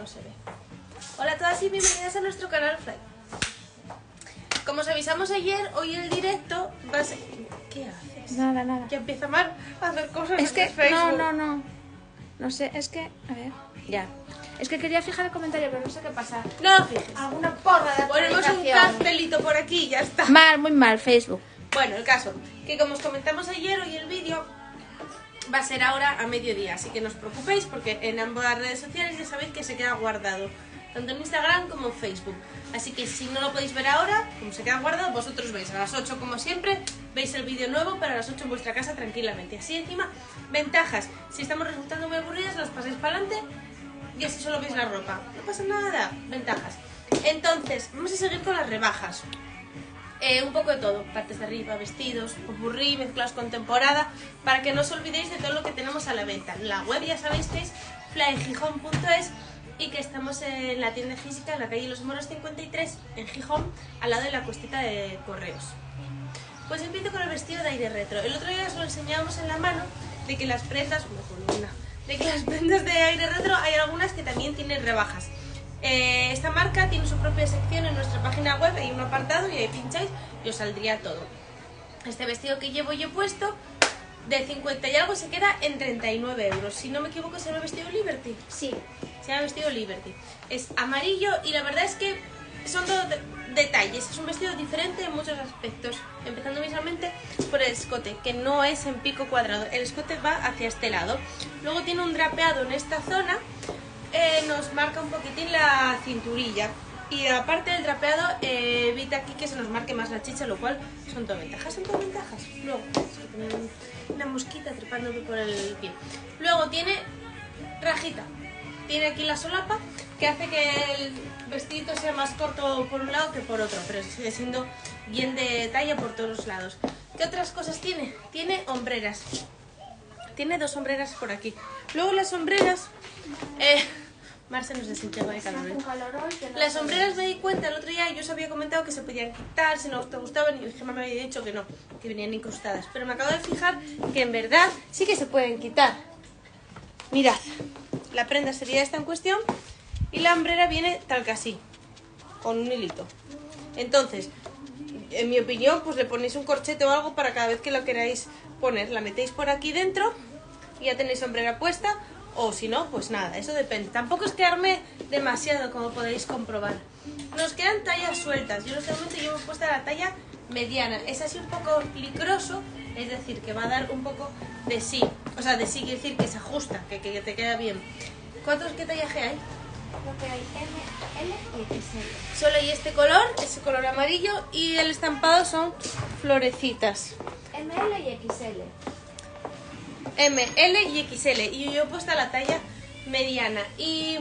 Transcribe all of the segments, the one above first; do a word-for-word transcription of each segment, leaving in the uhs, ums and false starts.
no se ve. Hola a todas y bienvenidas a nuestro canal Fly. Como os avisamos ayer, hoy el directo va a ser... ¿Qué haces? Nada, nada. Ya empieza Mar a hacer cosas Es que, en Facebook. no, no, no. No sé, es que, a ver, ya. Es que quería fijar el comentario, pero no sé qué pasa. No lo fijes. Alguna porra de Ponemos un actualización. cartelito por aquí y ya está. Mal, muy mal, Facebook. Bueno, el caso, que como os comentamos ayer, hoy el vídeo va a ser ahora a mediodía, así que no os preocupéis porque en ambas redes sociales ya sabéis que se queda guardado, tanto en Instagram como en Facebook. Así que si no lo podéis ver ahora, como se queda guardado, vosotros veis a las ocho como siempre, veis el vídeo nuevo para las ocho en vuestra casa tranquilamente. Así encima, ventajas, si estamos resultando muy aburridas, los pasáis para adelante y así solo veis la ropa. No pasa nada, ventajas. Entonces, vamos a seguir con las rebajas. Eh, un poco de todo, partes de arriba, vestidos, popurrí, mezclados con temporada, para que no os olvidéis de todo lo que tenemos a la venta. La web ya sabéis que es fly gijón punto es y que estamos en la tienda física en la calle Los Moros cincuenta y tres en Gijón, al lado de la cuestita de correos. Pues empiezo con el vestido de aire retro. El otro día os lo enseñábamos en la mano de que las prendas, una, de que las prendas de aire retro hay algunas que también tienen rebajas. Eh, esta marca tiene su propia sección en nuestra página web, hay un apartado y ahí pincháis y os saldría todo. Este vestido que llevo yo puesto, de cincuenta y algo, se queda en treinta y nueve euros. Si no me equivoco, se llama vestido Liberty. Sí. Se llama vestido Liberty. Es amarillo y la verdad es que son todos de detalles. Es un vestido diferente en muchos aspectos. Empezando visualmente por el escote, que no es en pico cuadrado. El escote va hacia este lado. Luego tiene un drapeado en esta zona. Eh, nos marca un poquitín la cinturilla y aparte del drapeado eh, evita aquí que se nos marque más la chicha, lo cual son todo ventajas, son todo ventajas. Luego, es que tiene una mosquita trepándome por el pie. Luego tiene rajita, tiene aquí la solapa que hace que el vestidito sea más corto por un lado que por otro, pero sigue siendo bien de talla por todos los lados. ¿Qué otras cosas tiene? Tiene hombreras. Tiene dos sombreras por aquí. Luego las sombreras... Eh, Marce nos desintegra de calor. Las sombreras me di cuenta el otro día y yo os había comentado que se podían quitar si no te gustaban y Gemma me había dicho que no, que venían incrustadas. Pero me acabo de fijar que en verdad sí que se pueden quitar. Mirad, la prenda sería esta en cuestión y la hombrera viene tal que así, con un hilito. Entonces, en mi opinión, pues le ponéis un corchete o algo para cada vez que lo queráis poner. La metéis por aquí dentro y ya tenéis sombrera puesta. O si no, pues nada, eso depende. Tampoco es que arme demasiado, como podéis comprobar. Nos quedan tallas sueltas. Yo en este momento llevo puesta la talla mediana. Es así un poco licroso, es decir, que va a dar un poco de sí. O sea, de sí quiere decir que se ajusta, que, que te queda bien. ¿Cuántos qué tallaje hay? Creo que hay M, L y X L. Solo hay este color, ese color amarillo, y el estampado son florecitas. M, L y X L. M, L y X L. Y yo he puesto la talla mediana. Y,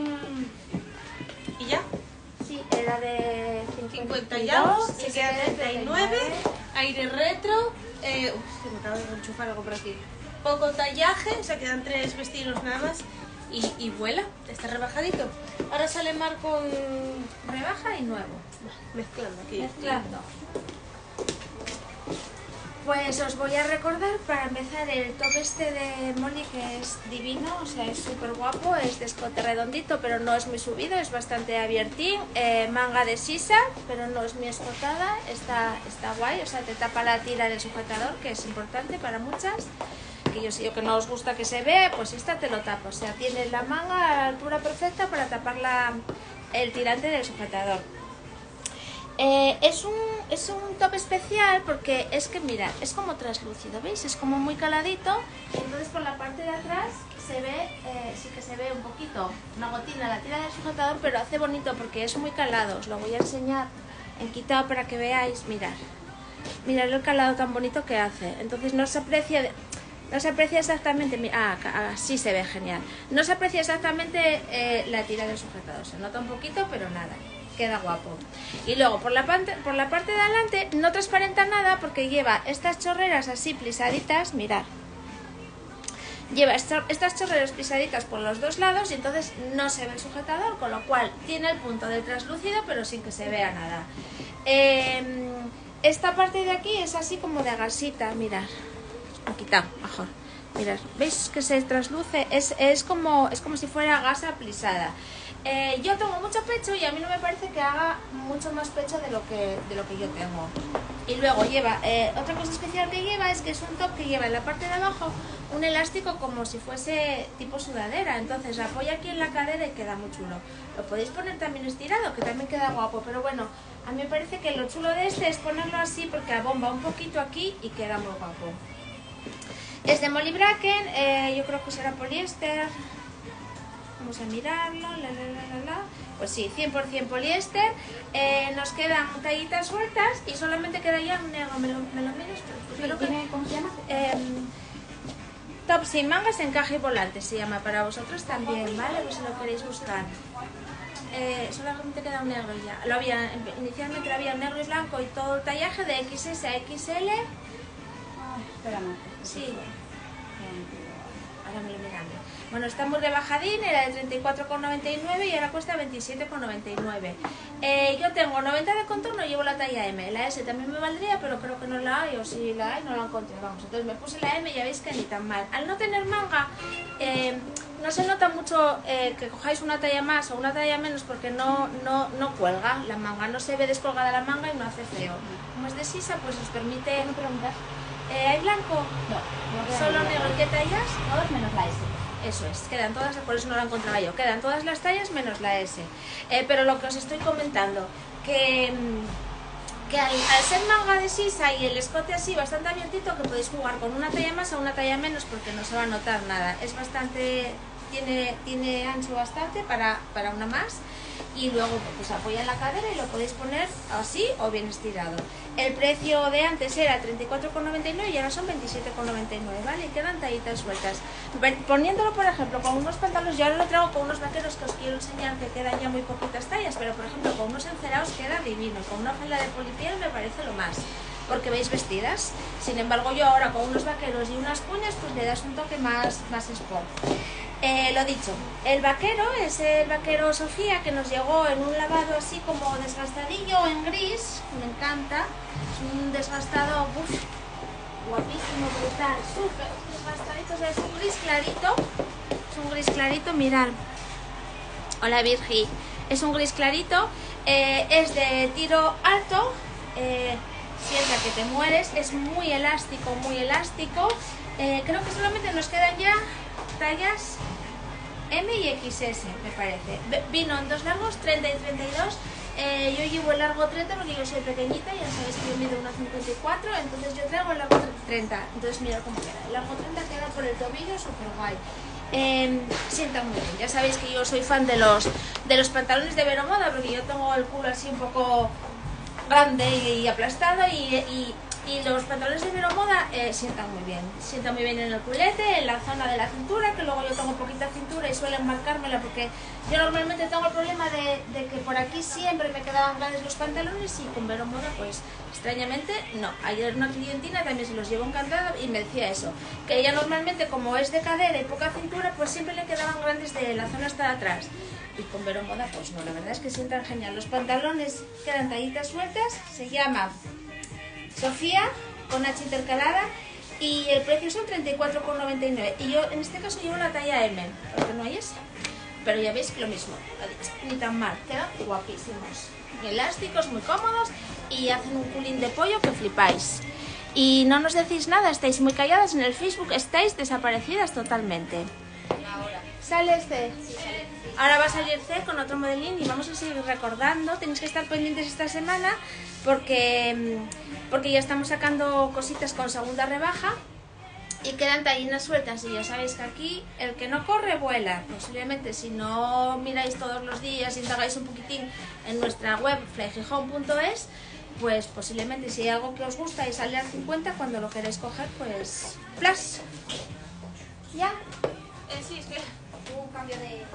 ¿y ya? Sí, era de cincuenta y dos, se queda treinta y nueve, aire retro. Eh, uf, me acabo de enchufar algo por aquí. Poco tallaje, o sea, quedan tres vestidos nada más. Y, y vuela, está rebajadito. Ahora sale Mar con Rebaja y nuevo. mezclando aquí. Mezclando. Pues os voy a recordar para empezar el top este de Moni, que es divino, o sea, es súper guapo, es de escote redondito, pero no es muy subido, es bastante abiertín, eh, manga de sisa, pero no es muy escotada, está, está guay, o sea, te tapa la tira del sujetador, que es importante para muchas, que yo sé que no os gusta que se vea, pues esta te lo tapa, o sea, tiene la manga a la altura perfecta para tapar la, el tirante del sujetador. Eh, es, un, es un top especial porque es que mirad, es como translúcido, ¿veis? Es como muy caladito, entonces por la parte de atrás se ve, eh, sí que se ve un poquito, una gotina la tira del sujetador, pero hace bonito porque es muy calado. Os lo voy a enseñar en quitado para que veáis, mirad, mirad el calado tan bonito que hace, entonces no se aprecia... No se aprecia exactamente, ah, así se ve genial. No se aprecia exactamente eh, la tira del sujetador, se nota un poquito, pero nada, queda guapo. Y luego por la, parte, por la parte de adelante no transparenta nada porque lleva estas chorreras así plisaditas, mirad. Lleva estas chorreras plisaditas por los dos lados y entonces no se ve el sujetador, con lo cual tiene el punto de translúcido pero sin que se vea nada. Eh, esta parte de aquí es así como de gasita, mirad. Aquí está, mejor. Mirad, ¿veis que se trasluce? Es, es, como, es como si fuera gasa plisada. Eh, yo tengo mucho pecho y a mí no me parece que haga mucho más pecho de lo que, de lo que yo tengo. Y luego lleva, eh, otra cosa especial que lleva es que es un top que lleva en la parte de abajo un elástico como si fuese tipo sudadera, entonces apoya aquí en la cadera y queda muy chulo. Lo podéis poner también estirado, que también queda guapo, pero bueno, a mí me parece que lo chulo de este es ponerlo así porque abomba un poquito aquí y queda muy guapo. Es de Molly Bracken, eh, yo creo que será poliéster. Vamos a mirarlo, la, la, la, la, la. Pues sí, cien por cien poliéster. Eh, nos quedan tallitas sueltas y solamente queda ya un negro. ¿Me lo, me lo miras? Pero Sí, que... ¿Cómo se llama? Eh, top sin mangas, encaje y volante se llama para vosotros también, ¿vale? Pues si lo queréis buscar. Eh, solamente queda un negro ya. Lo había, inicialmente había negro y blanco y todo el tallaje de equis ese a equis ele. Ah, espérame. Sí. Ahora me lo miran. Bueno, está muy rebajadín, era de treinta y cuatro con noventa y nueve y ahora cuesta veintisiete con noventa y nueve. Eh, yo tengo noventa de contorno, llevo la talla eme. La ese también me valdría, pero creo que no la hay, o si la hay no la encontré. Vamos, entonces me puse la eme y ya veis que ni tan mal. Al no tener manga, eh, no se nota mucho eh, que cojáis una talla más o una talla menos porque no, no, no cuelga la manga, no se ve descolgada la manga y no hace feo. Como es de sisa, pues os permite... ¿No preguntas? Eh, ¿Hay blanco? No, no Solo negro. ¿Qué tallas? Todos menos la ese. Eso es, quedan todas, por eso no la encontraba yo, quedan todas las tallas menos la ese. Eh, pero lo que os estoy comentando, que, que al, al ser manga de sisa y el escote así bastante abiertito, que podéis jugar con una talla más o una talla menos porque no se va a notar nada. Es bastante, tiene, tiene ancho bastante para, para una más. Y luego pues apoya en la cadera y lo podéis poner así o bien estirado. El precio de antes era treinta y cuatro con noventa y nueve y ahora son veintisiete con noventa y nueve, ¿vale? Y quedan tallitas sueltas. Poniéndolo, por ejemplo, con unos pantalones, yo ahora lo traigo con unos vaqueros que os quiero enseñar que quedan ya muy poquitas tallas, pero por ejemplo con unos encerados queda divino, con una falda de polipiel me parece lo más, porque veis vestidas. Sin embargo yo ahora con unos vaqueros y unas cuñas pues le das un toque más, más sport. Eh, lo dicho, el vaquero es el vaquero Sofía que nos llegó en un lavado así como desgastadillo en gris, me encanta, es un desgastado, uf, guapísimo, brutal, súper desgastadito, o sea, es un gris clarito, es un gris clarito, mirad, hola Virgi, es un gris clarito, eh, es de tiro alto, eh, sienta que te mueres, es muy elástico, muy elástico, eh, creo que solamente nos quedan ya tallas eme y equis ese, me parece. Vino en dos largos, treinta y treinta y dos. Eh, yo llevo el largo treinta porque yo soy pequeñita, ya sabéis que yo mido uno cincuenta y cuatro, entonces yo traigo el largo treinta. Entonces mirad cómo queda. El largo treinta queda por el tobillo, súper guay. Eh, sienta muy bien. Ya sabéis que yo soy fan de los, de los pantalones de Veromoda porque yo tengo el culo así un poco grande y aplastado y... y Y los pantalones de Veromoda eh, sientan muy bien, sientan muy bien en el culete, en la zona de la cintura, que luego yo tengo poquita cintura y suelen marcármela porque yo normalmente tengo el problema de, de que por aquí siempre me quedaban grandes los pantalones y con Veromoda pues extrañamente no. Ayer una clientina también se los llevó encantada y me decía eso, que ella normalmente como es de cadera y poca cintura pues siempre le quedaban grandes de la zona hasta de atrás. Y con Veromoda pues no, la verdad es que sientan genial. Los pantalones quedan tallitas sueltas, se llama Sofía con H intercalada y el precio son treinta y cuatro con noventa y nueve y yo en este caso llevo la talla eme porque no hay esa, pero ya veis que lo mismo, lo dicho, ni tan mal, quedan guapísimos, elásticos, muy cómodos y hacen un culín de pollo que flipáis. Y no nos decís nada, estáis muy calladas en el Facebook, estáis desaparecidas totalmente. Ahora sale este, ahora va a salir C con otro modelín y vamos a seguir recordando. Tenéis que estar pendientes esta semana porque, porque ya estamos sacando cositas con segunda rebaja y quedan tallinas sueltas y ya sabéis que aquí el que no corre vuela. Posiblemente si no miráis todos los días y indagáis un poquitín en nuestra web fly gijón punto es, pues posiblemente si hay algo que os gusta y sale al cincuenta, cuando lo queréis coger pues ¡plas! ¿Ya? Eh, sí, es que... Un cambio de...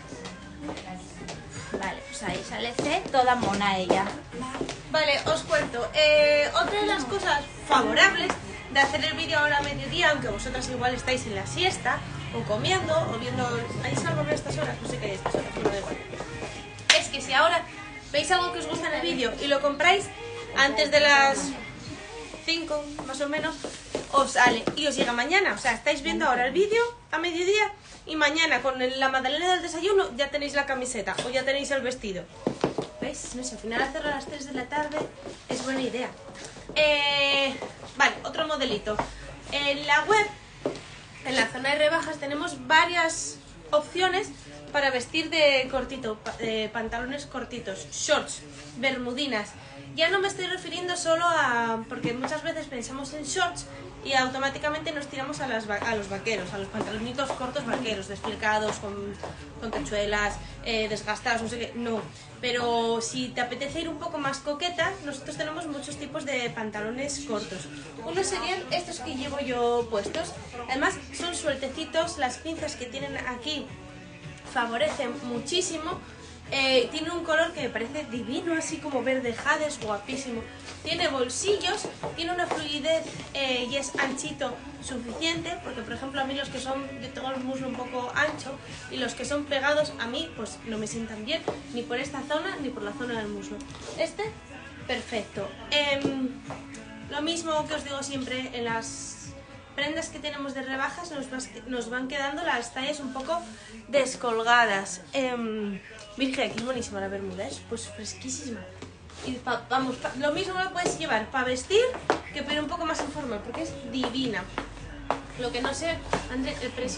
Vale, pues ahí sale C, toda mona ella. Vale, os cuento. Eh, otra de las cosas favorables de hacer el vídeo ahora a mediodía, aunque vosotras igual estáis en la siesta, o comiendo, o viendo... ¿Hay algo en estas horas? No sé qué hay estas horas, no da igual. Es que si ahora veis algo que os gusta en el vídeo y lo compráis antes de las cinco, más o menos, os sale y os llega mañana. O sea, estáis viendo ahora el vídeo a mediodía y mañana con el- la magdalena del desayuno ya tenéis la camiseta o ya tenéis el vestido. ¿Veis? No sé, al final hacerlo a las tres de la tarde es buena idea. Eh, vale, otro modelito. En la web, en la zona de rebajas, tenemos varias opciones para vestir de cortito, pa- de pantalones cortitos, shorts, bermudinas. Ya no me estoy refiriendo solo a... porque muchas veces pensamos en shorts y automáticamente nos tiramos a, las, va- a los vaqueros, a los pantalonitos cortos vaqueros, desplicados, con, con tachuelas, eh, desgastados, no sé qué, no. Pero si te apetece ir un poco más coqueta, nosotros tenemos muchos tipos de pantalones cortos. Unos serían estos que llevo yo puestos. Además son sueltecitos, las pinzas que tienen aquí favorecen muchísimo. Eh, tiene un color que me parece divino, así como verde jade, es guapísimo. Tiene bolsillos, tiene una fluidez eh, y es anchito suficiente, porque por ejemplo a mí los que son, yo tengo el muslo un poco ancho y los que son pegados a mí pues no me sientan bien, ni por esta zona ni por la zona del muslo. Este, perfecto. Em, lo mismo que os digo siempre, en las prendas que tenemos de rebajas nos, vas- nos van quedando las tallas un poco descolgadas. Eh, Virgen, que es buenísima la bermuda, es pues fresquísima. Y pa- vamos, pa- lo mismo lo puedes llevar para vestir que pero un poco más informal, porque es divina. Lo que no sé, André, el precio.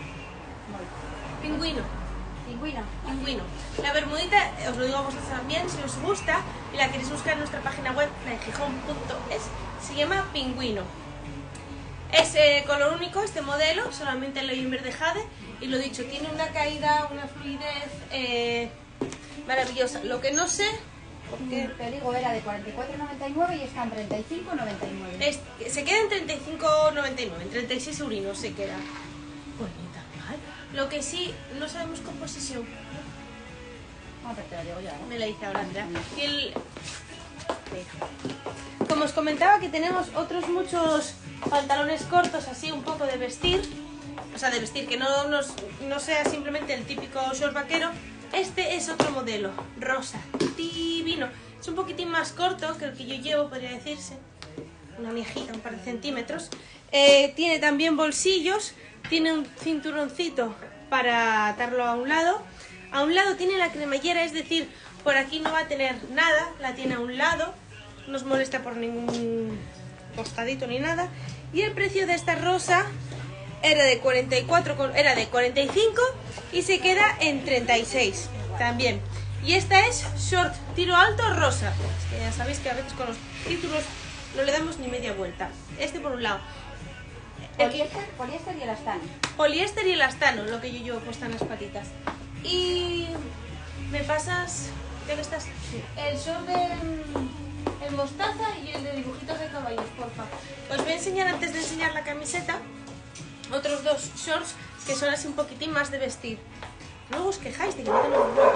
Pingüino. Pingüino. Pingüino. La bermudita, eh, os lo digo a vosotros también, si os gusta y la queréis buscar en nuestra página web, la de Gijón punto es, se llama Pingüino. Es eh, color único este modelo, solamente lo hay en verde jade y lo dicho, tiene una caída, una fluidez eh, maravillosa. Lo que no sé, porque Te digo, era de cuarenta y cuatro noventa y nueve y está en treinta y cinco noventa y nueve. es, que se queda en treinta y cinco noventa y nueve, en treinta y seis eurinos se queda. Pues ni tan mal. Lo que sí, no sabemos composición. Ah, pero te lo digo yo, ¿eh? Me la dice ahora Andrea. Y el... Mira. Como os comentaba que tenemos otros muchos pantalones cortos así un poco de vestir, o sea de vestir que no, nos, no sea simplemente el típico short vaquero. Este es otro modelo, rosa, divino, es un poquitín más corto que el que yo llevo, podría decirse, una miejita, un par de centímetros. Eh, tiene también bolsillos, tiene un cinturoncito para atarlo a un lado, a un lado tiene la cremallera, es decir, por aquí no va a tener nada, la tiene a un lado, no os molesta por ningún costadito ni nada. Y el precio de esta rosa era de cuarenta y cuatro, era de cuarenta y cinco y se queda en treinta y seis también. Y esta es short tiro alto rosa. Es que ya sabéis que a veces con los títulos no le damos ni media vuelta. Este por un lado. El que- Poliéster, poliéster y elastano. poliéster y elastano, lo que yo llevo puesta en las patitas. Y me pasas, ya que estás, el short de mm, el mostaza y el de dibujitos de caballos, porfa. Os voy a enseñar, antes de enseñar la camiseta, otros dos shorts que son así un poquitín más de vestir. Luego os quejáis de que no tenemos ropa.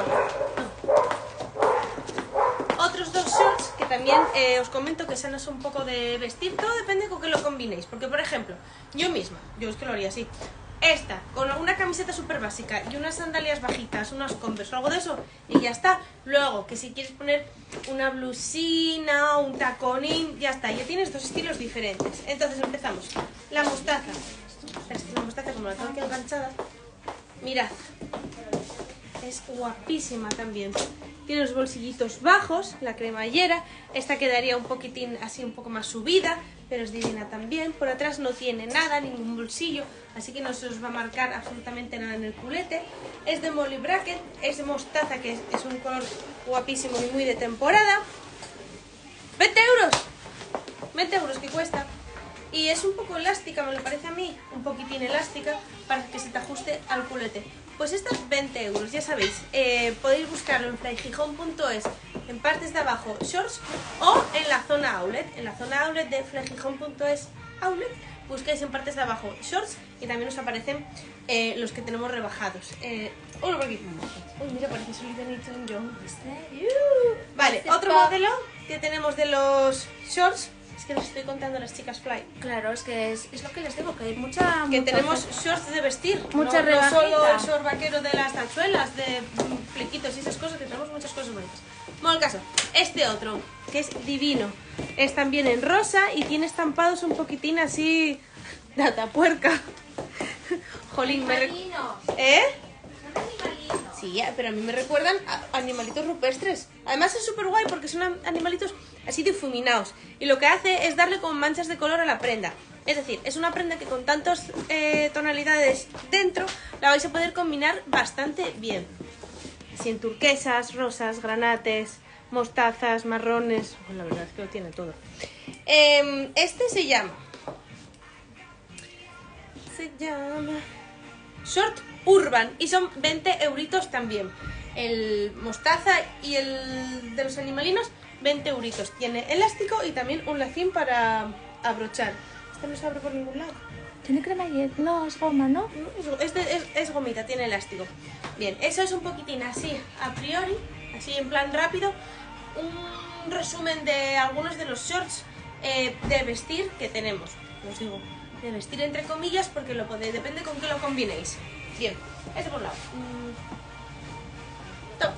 No. Otros dos shorts que también eh, os comento que son un poco de vestir. Todo depende con qué lo combinéis. Porque, por ejemplo, yo misma, yo es que lo haría así. Esta, con una camiseta súper básica y unas sandalias bajitas, unas Converse o algo de eso, y ya está. Luego, que si quieres poner una blusina, un taconín, ya está. Ya tienes dos estilos diferentes. Entonces empezamos. La mostaza. Es que la mostaza, como la tengo aquí enganchada, mirad. Es guapísima también. Tiene los bolsillitos bajos, la cremallera. Esta quedaría un poquitín así, un poco más subida, pero es divina también. Por atrás no tiene nada, ningún bolsillo, así que no se os va a marcar absolutamente nada en el culete. Es de Molly Bracket, es de mostaza, que es, es un color guapísimo y muy de temporada. veinte euros. veinte euros que cuesta. Y es un poco elástica, me lo parece a mí, un poquitín elástica, para que se te ajuste al culete. Pues estas veinte euros, ya sabéis, eh, podéis buscarlo en flygijon punto es, en partes de abajo shorts, o en la zona outlet, en la zona outlet de flygijon punto es outlet, buscáis en partes de abajo shorts y también os aparecen eh, los que tenemos rebajados. Eh, uno por aquí. Uy, mira, parece Olivia Newton-John. Vale, otro modelo que tenemos de los shorts. Es que les estoy contando a las chicas Fly. Claro, es que es, es lo que les digo, que hay mucha... Que mucha tenemos oferta. shorts de vestir. Mucha no, no rebajita. solo el short vaquero de las tachuelas, de mm, flequitos y esas cosas, que tenemos muchas cosas bonitas. Bueno, el caso, este otro, que es divino. Es también en rosa y tiene estampados un poquitín así de atapuerca. Jolín, me... Animalinos. ¿Eh? Son animalinos. Sí, pero a mí me recuerdan a animalitos rupestres. Además es súper guay porque son animalitos así difuminados. Y lo que hace es darle como manchas de color a la prenda. Es decir, es una prenda que con tantas eh, tonalidades dentro la vais a poder combinar bastante bien. Así en turquesas, rosas, granates, mostazas, marrones... Bueno, la verdad es que lo tiene todo. Eh, este se llama... Se llama... Short Urban y son veinte euritos también. El mostaza y el de los animalinos, veinte euritos. Tiene elástico y también un lacín para abrochar. Este no se abre por ningún lado. ¿Tiene cremallera? No, es goma, ¿no? No, es, es, es, es gomita, tiene elástico. Bien, eso es un poquitín así, a priori, así en plan rápido. Un resumen de algunos de los shorts eh, de vestir que tenemos. Os digo, de vestir entre comillas porque lo podéis, depende con qué lo combinéis. Bien, este por un lado. Mm. Toma.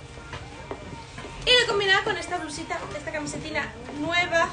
Y lo combinaba con esta blusita, esta camisetina nueva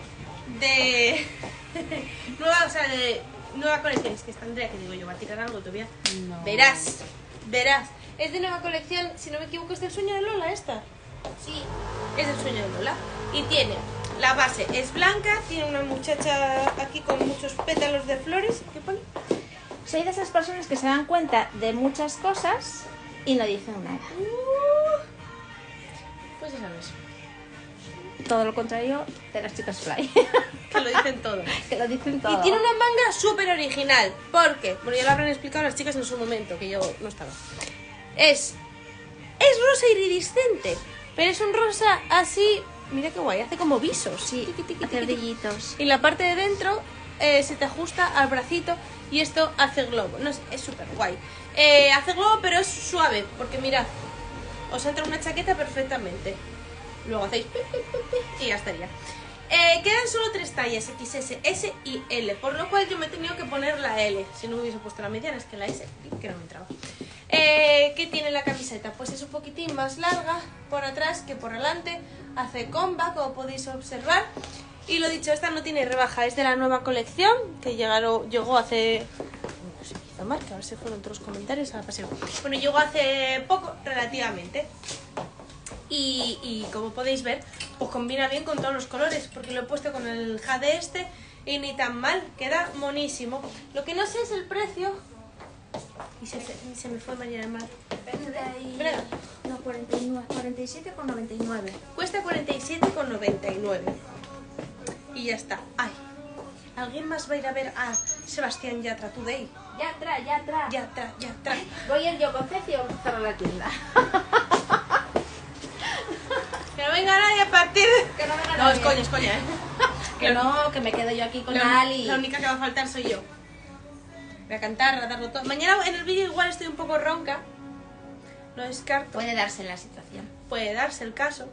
de... nueva, o sea, de nueva colección. Es que está Andrea, que digo yo, va a tirar algo todavía. No. Verás, verás. Es de nueva colección, si no me equivoco, es del sueño de Lola esta. Sí, es del sueño de Lola. Y tiene, la base es blanca, tiene una muchacha aquí con muchos pétalos de flores. ¿Qué pone? Soy de esas personas que se dan cuenta de muchas cosas y no dicen nada. Uh, pues ya sabes, Todo lo contrario de las chicas fly. que lo dicen todo. Que lo dicen todo. Y tiene una manga súper original. Porque, bueno, ya lo habrán explicado las chicas en su momento, que yo no estaba. Es, es rosa iridiscente, pero es un rosa así, mira qué guay, hace como visos. Sí, Tiqui, tiqui, hace tiqui, tiqui. brillitos. Y la parte de dentro eh, se te ajusta al bracito y esto hace globo. No sé, es súper guay. Eh, hace globo, pero es suave, porque mirad, os entra una chaqueta perfectamente. Luego hacéis pi, pi, pi, pi, y ya estaría. Eh, quedan solo tres tallas, equis ese, ese y ele, por lo cual yo me he tenido que poner la ele. Si no hubiese puesto la mediana, es que la ese, que no me entraba. Eh, ¿Qué tiene la camiseta? Pues es un poquitín más larga por atrás que por delante. Hace comba, como podéis observar. Y lo dicho, esta no tiene rebaja, es de la nueva colección que llegaron, llegó hace... No sé qué hizo marca, a ver si fueron todos los comentarios a paseo. Bueno, llegó hace poco, relativamente. Y, y como podéis ver, pues combina bien con todos los colores, porque lo he puesto con el jade este y ni tan mal, queda monísimo. Lo que no sé es el precio. Y se, se me fue mañana mal. Espera. No, cuarenta y nueve, cuarenta y siete con noventa y nueve. Cuesta cuarenta y siete con noventa y nueve. Y ya está. Ay, ¿alguien más va a ir a ver a Sebastián Yatra Today? Ya atrás, ya atrás. Yatra, Yatra. Voy a ir yo con Ceci y vamos a cerrar la tienda. Que no venga nadie a partir. Que no venga No, nadie. es coña, es coña, ¿eh? Que no, que me quedo yo aquí con La, Ali. la única que va a faltar soy yo. Voy a cantar, a darlo todo. Mañana en el vídeo igual estoy un poco ronca. No descarto. Puede darse la situación. Puede darse el caso.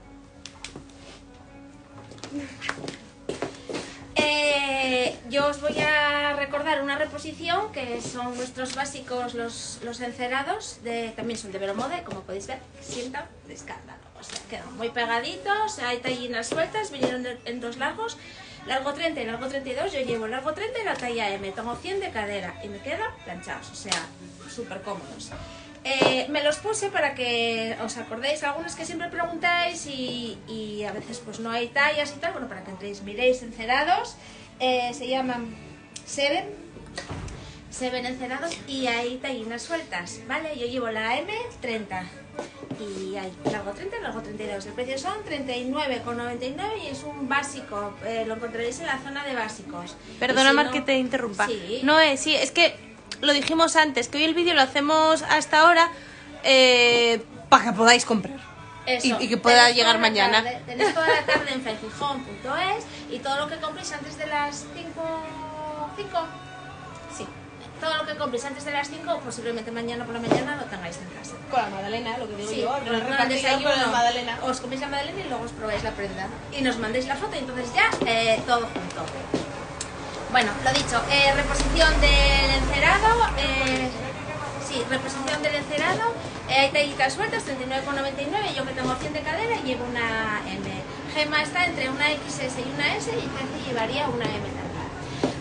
Eh, yo os voy a recordar una reposición que son nuestros básicos, los, los encerados, de, también son de Veromode, como podéis ver, sientan de escándalo. O sea, quedan muy pegaditos, hay tallinas sueltas, vinieron de- en dos largos, largo treinta y largo treinta y dos, yo llevo largo treinta y la talla M, tengo cien de cadera y me quedan planchados, o sea, súper cómodos. Eh, me los puse para que os acordéis, algunos que siempre preguntáis y, y a veces pues no hay tallas y tal, bueno, para que entréis, miréis encerados, eh, se llaman Seven, Seven encerados y hay tallinas sueltas, ¿vale? Yo llevo la M treinta y hay largo treinta y largo treinta y dos, el precio son treinta y nueve con noventa y nueve y es un básico, eh, lo encontraréis en la zona de básicos. Perdona, Y si Mar, no- que te interrumpa. Sí. No es, sí, es que lo dijimos antes, que hoy el vídeo lo hacemos hasta ahora eh, para que podáis comprar. Eso. Y- y que pueda Tenéis llegar toda la mañana. tarde- Tenéis toda la tarde en fenfijón punto es y todo lo que compréis antes de las cinco... cinco. Sí. Todo lo que compréis antes de las cinco, posiblemente mañana por la mañana lo tengáis en casa. Con la magdalena, lo que digo Sí, yo. pero el con el repartidor desayuno con la magdalena. os coméis la magdalena y luego os probáis la prenda. Y nos mandéis la foto y entonces ya eh, todo junto. Bueno, lo dicho, eh, reposición del encerado, eh, sí, reposición del encerado, eh, hay tallitas sueltas, treinta y nueve con noventa y nueve, yo que tengo cien de cadera llevo una M. Gema está entre una equis ese y una ese y Ceci llevaría una M larga.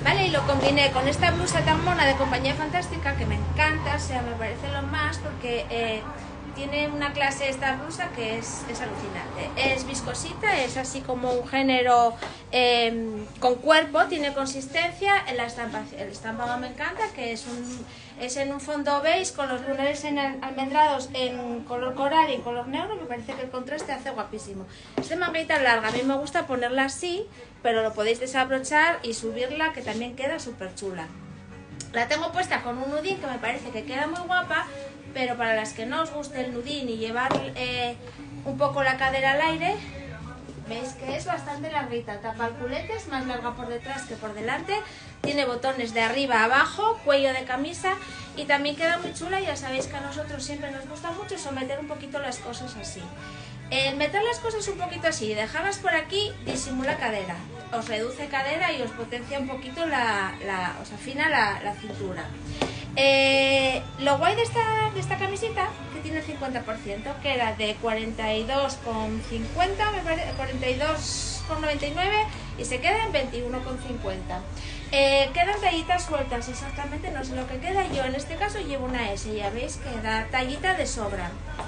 Vale, y lo combiné con esta blusa tan mona de Compañía Fantástica que me encanta, o sea, me parece lo más porque eh, tiene una clase esta blusa que es, es alucinante. Es viscosita, es así como un género eh, con cuerpo, tiene consistencia, en la estampa, el estampado me encanta, que es un es en un fondo beige con los lunares en almendrados en color coral y en color negro. Me parece que el contraste hace guapísimo. Es de manguita larga, a mí me gusta ponerla así, pero lo podéis desabrochar y subirla, que también queda súper chula. La tengo puesta con un nudín que me parece que queda muy guapa, pero para las que no os guste el nudín y llevar eh, un poco la cadera al aire, veis que es bastante larguita, tapa el culete, es más larga por detrás que por delante, tiene botones de arriba a abajo, cuello de camisa y también queda muy chula. Ya sabéis que a nosotros siempre nos gusta mucho someter un poquito las cosas así. El meter las cosas un poquito así y dejarlas por aquí disimula cadera, os reduce cadera y os potencia un poquito la, la os afina la, la cintura. Eh, lo guay de esta, de esta camiseta, que tiene el cincuenta por ciento, que era de cuarenta y dos con cincuenta, me parece, cuarenta y dos con noventa y nueve y se queda en veintiuno con cincuenta. Eh, quedan tallitas sueltas, exactamente no sé lo que queda. Yo en este caso llevo una S, ya veis que da tallita de sobra.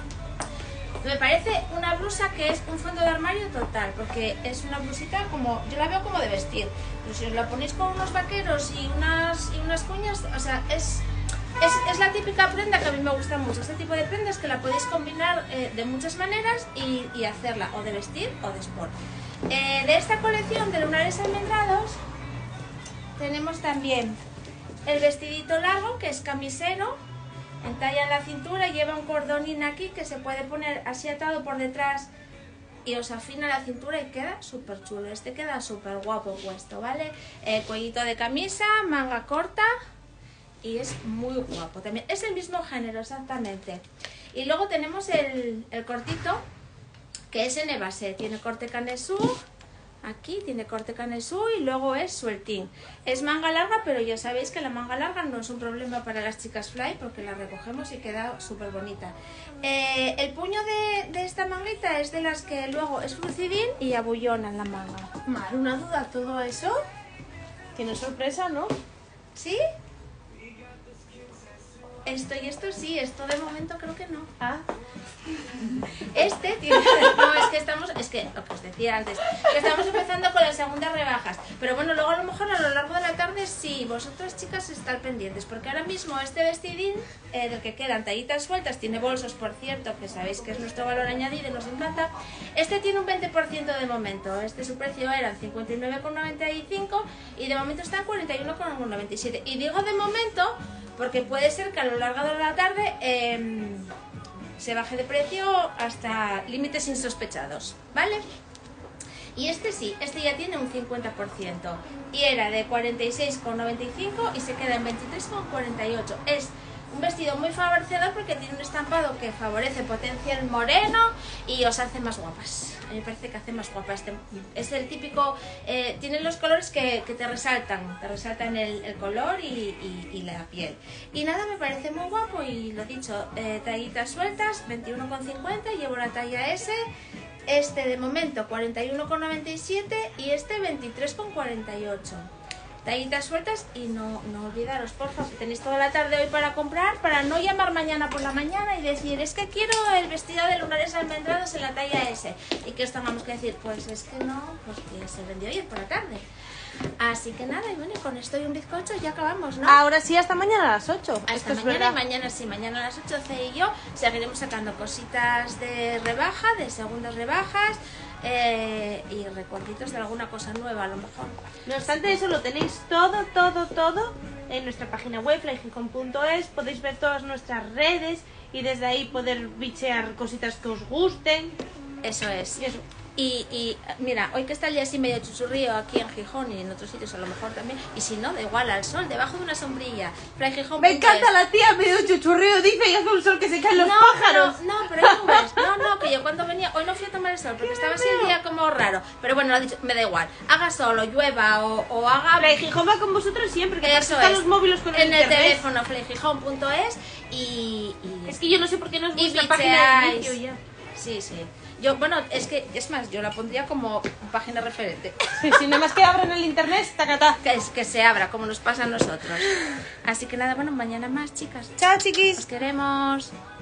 Me parece una blusa que es un fondo de armario total, porque es una blusita como, yo la veo como de vestir, pero si os la ponéis con unos vaqueros y unas, y unas cuñas, o sea, es, es, es la típica prenda que a mí me gusta mucho. Este tipo de prendas que la podéis combinar eh, de muchas maneras y, y hacerla o de vestir o de sport. Eh, de esta colección de lunares almendrados tenemos también el vestidito largo, que es camisero, en talla en la cintura, lleva un cordonín aquí que se puede poner así atado por detrás y os afina la cintura y queda súper chulo. Este queda súper guapo puesto, ¿vale? Eh, cuellito de camisa, manga corta y es muy guapo también. Es el mismo género exactamente. Y luego tenemos el, el cortito, que es en evasé, tiene corte canesú. Aquí tiene corte canesú y luego es sueltín. Es manga larga, pero ya sabéis que la manga larga no es un problema para las chicas fly porque la recogemos y queda súper bonita. Eh, el puño de, de esta manguita es de las que luego es frucidín y abullonan la manga. Mar, una duda, ¿todo eso tiene sorpresa, no? ¿Sí? Esto y esto sí, esto de momento creo que no. Ah. Este tiene... No, es que estamos... Es que, lo que os decía antes, que estamos empezando con las segundas rebajas. Pero bueno, luego a lo mejor a lo largo de la tarde sí, vosotras chicas estar pendientes. Porque ahora mismo este vestidín, eh, del que quedan tallitas sueltas, tiene bolsos, por cierto, que sabéis que es nuestro valor añadido y nos encanta. Este tiene un veinte por ciento de momento. Este su precio era cincuenta y nueve con noventa y cinco y de momento está en cuarenta y uno con noventa y siete. Y digo de momento porque puede ser que a lo largo de la tarde eh, se baje de precio hasta límites insospechados, ¿vale? Y este sí, este ya tiene un cincuenta por ciento y era de cuarenta y seis con noventa y cinco y se queda en veintitrés con cuarenta y ocho. Es un vestido muy favorecedor porque tiene un estampado que favorece, potencia el moreno y os hace más guapas. A mí me parece que hace más guapas. Este, es el típico, eh, tiene los colores que, que te resaltan, te resaltan el, el color y, y, y la piel. Y nada, me parece muy guapo y lo dicho, eh, tallitas sueltas, veintiuno con cincuenta, llevo la talla S. Este de momento cuarenta y uno con noventa y siete y este veintitrés con cuarenta y ocho. Tallitas sueltas y no, no olvidaros, por favor, que tenéis toda la tarde hoy para comprar, para no llamar mañana por la mañana y decir, es que quiero el vestido de lunares almendrados en la talla S. Y que os tengamos que decir, pues es que no, pues que se vendió ayer por la tarde. Así que nada, y bueno, y con esto y un bizcocho ya acabamos, ¿no? Ahora sí, hasta mañana a las ocho. Hasta mañana y mañana sí, mañana a las ocho, C y yo seguiremos sacando cositas de rebaja, de segundas rebajas. Eh, y recuerditos de alguna cosa nueva a lo mejor. No obstante eso, lo tenéis todo, todo, todo en nuestra página web, fly gijón punto es. Podéis ver todas nuestras redes y desde ahí poder bichear cositas que os gusten. Eso es. Y eso. Y, y mira, hoy que está el día así medio chuchurrío aquí en Gijón y en otros sitios a lo mejor también, y si no, da igual, al sol, debajo de una sombrilla. fly gijón punto es. Me encanta la tía, medio chuchurrío, dice, y hace un sol que se caen los no, pájaros. Pero, no, pero no ves, no, no, que yo cuando venía, hoy no fui a tomar el sol porque estaba así el día como raro, pero bueno, lo he dicho, me da igual, haga sol o llueva o, o haga... Fly Gijón va con vosotros siempre, que eso están es. los móviles con el en el internet. teléfono fly gijón punto es y, y... Es que yo no sé por qué no es y vuestra página de bicheáis. inicio ya. Sí, sí. Yo, bueno, es que, es más, yo la pondría como página referente. Sí, si nada más que abren el internet, tacatá. Que, es, que se abra, como nos pasa a nosotros. Así que nada, bueno, mañana más, chicas. Chao, chiquis. Os queremos.